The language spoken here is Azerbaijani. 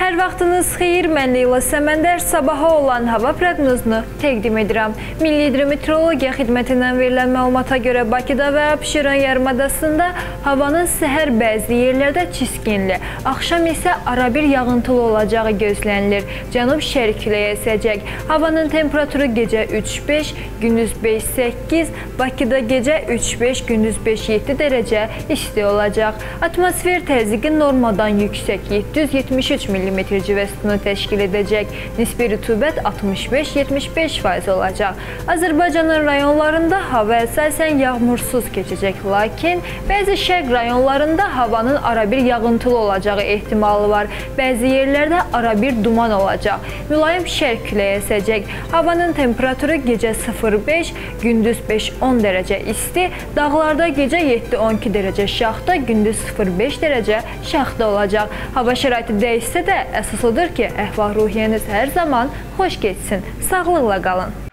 Hər vaxtınız xeyir, mən Leyla Səməndər sabaha olan hava proqnozunu təqdim edirəm. Milli Hidrometeorologiya Xidmətindən verilən məlumata görə Bakıda və Abşeron yarımadasında havanın səhər bəzi yerlərdə çiskinli, axşam isə arabir yağıntılı olacağı gözlənilir. Cənub-şərq küləyi əsəcək. Havanın temperaturu gecə 3-5, gündüz 5-8, Bakıda gecə 3-5, gündüz 5-7 dərəcə isti olacaq. Atmosfer təzyiqi normadan yüksək 773 mm civə sütunu təşkil edəcək. Nisbi rütubət 65-75% olacaq. Azərbaycanın rayonlarında hava əsasən yağmursuz keçəcək, lakin bəzi şərq rayonlarında havanın arabir yağıntılı olacağı ehtimalı var. Bəzi yerlərdə arabir duman olacaq. Mülayim şərq küləyi əsəcək. Havanın temperaturu gecə 0-5, gündüz 5-10 dərəcə isti, dağlarda gecə 7-12 dərəcə şaxta, gündüz 0-5 dərəcə şaxta olacaq. Hava şəraiti dəyişsə də əsas odur ki, əhval-ruhiyyəniz hər zaman xoş keçsin. Sağlıqla qalın.